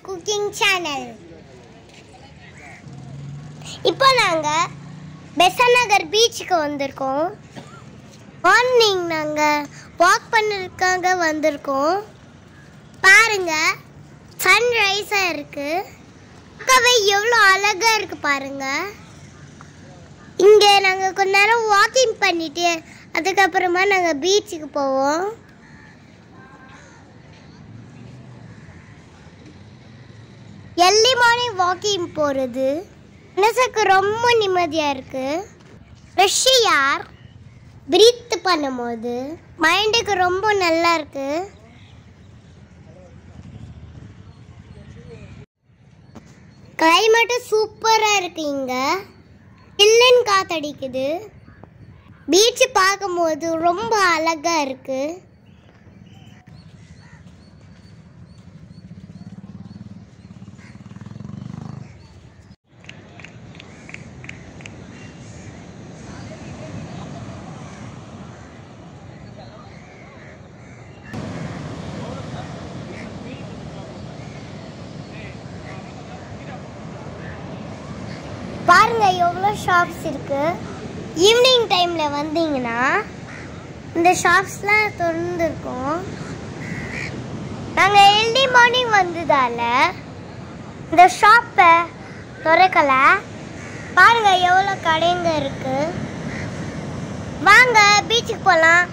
Cooking channel. இப்போ நாங்கள் பெசன்ட் நகர் பீச்சுக்கு வந்திருக்கோம். மார்னிங் நாங்கள் வாக் பண்ணுறதுக்காக வந்திருக்கோம். பாருங்க, சன்ரைஸாக இருக்கு. பார்க்கவே எவ்வளோ அழகாக இருக்கு பாருங்க. இங்கே நாங்கள் கொஞ்ச நேரம் வாக்கிங் பண்ணிட்டு அதுக்கப்புறமா நாங்கள் பீச்சுக்கு போவோம். எர்லி மார்னிங் வாக்கிங் போகிறது மனசுக்கு ரொம்ப நிம்மதியாக இருக்குது. ஃப்ரெஷ் ஏர் பிரீத் பண்ணும்போது மைண்டுக்கு ரொம்ப நல்லா இருக்குது. கிளைமேட்டு சூப்பராக இருக்குது. இங்கே சில்லுன்னு காற்றடிக்குது. பீச்சு பார்க்கும்போது ரொம்ப அழகாக இருக்குது. பாருங்க எவ்வளோ ஷாப்ஸ் இருக்கு. ஈவினிங் டைமில் வந்தீங்கன்னா இந்த ஷாப்ஸ்லாம் திறந்துருக்கும். நாங்கள் எர்லி மார்னிங் வந்ததால் இந்த ஷாப்பை திறக்கலை. பாருங்க எவ்வளோ கடைங்க இருக்கு. வாங்க பீச்சுக்கு போகலாம்.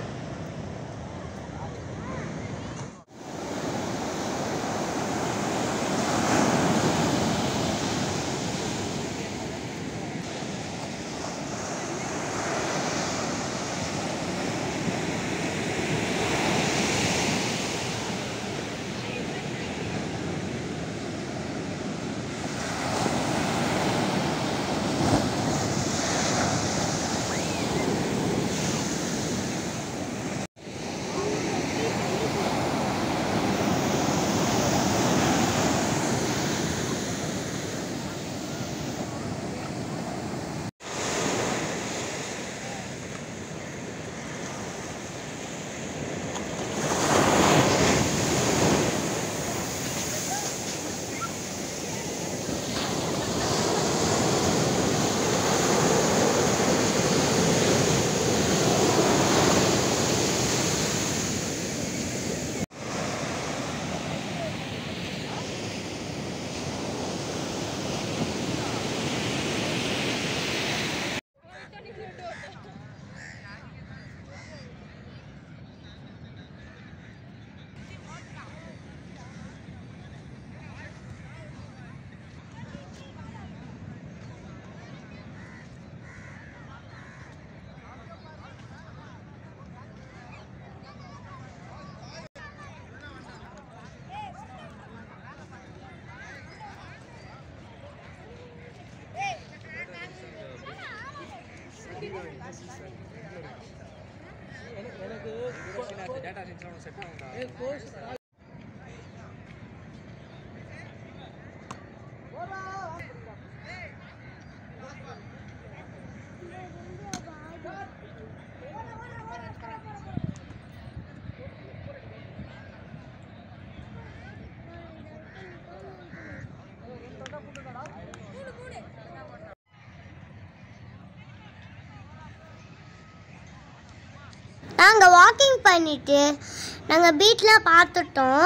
நாங்கள் வாக்கிங் பண்ணிட்டு நாங்கள் பீச்சில் பார்த்துட்டோம்.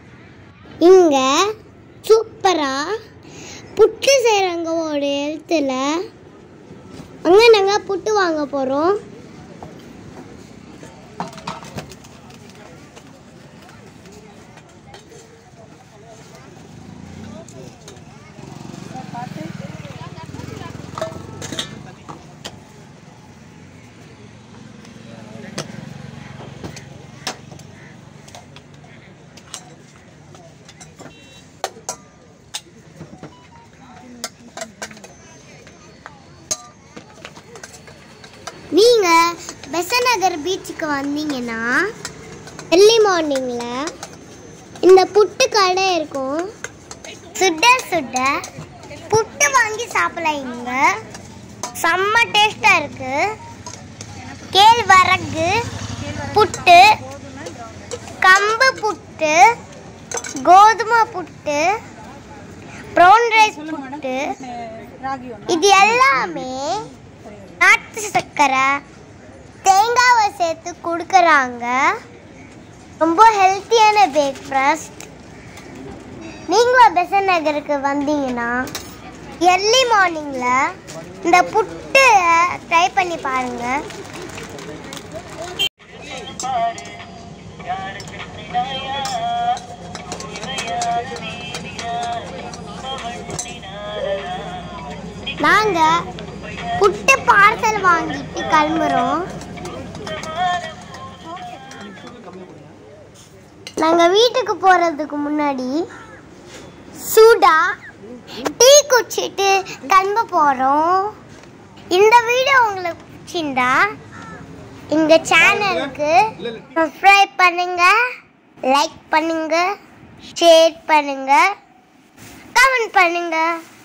இங்கே சூப்பராக புட்டு செய்கிறாங்க ஒரு இடத்துல. அங்கே நாங்கள் புட்டு வாங்க போகிறோம். நீங்கள் பெசன்ட் நகர் பீச்சுக்கு வந்தீங்கன்னா எர்லி மார்னிங்கில் இந்த புட்டு கடை இருக்கும். சுட சுட புட்டு வாங்கி சாப்பிடலாம். இங்கே செம்ம டேஸ்ட்டாக இருக்குது. கேழ்வரகு புட்டு, கம்பு புட்டு, கோதுமை புட்டு, ப்ரௌன் ரைஸ் புட்டு, இது எல்லாமே நாட்டு சர்க்கரை தேங்காவை சேர்த்து கொடுக்குறாங்க. ரொம்ப ஹெல்த்தியான பிரேக்ஃபாஸ்ட். நீங்களும் பெசன்ட் நகருக்கு வந்தீங்கன்னா எர்லி மார்னிங்கில் இந்த புட்டு ட்ரை பண்ணி பாருங்கள். நாங்கள் புட்டு பார்சல் வாங்கிட்டு கிளம்புறோம். நாங்கள் வீட்டுக்கு போகிறதுக்கு முன்னாடி சூடா டீ குடிச்சிட்டு கிளம்ப போகிறோம். இந்த வீடியோ உங்களுக்கு பிடிச்சிருந்தா எங்கள் சேனலுக்கு சப்ஸ்கிரைப் பண்ணுங்க, லைக் பண்ணுங்க, ஷேர் பண்ணுங்க, கமெண்ட் பண்ணுங்க.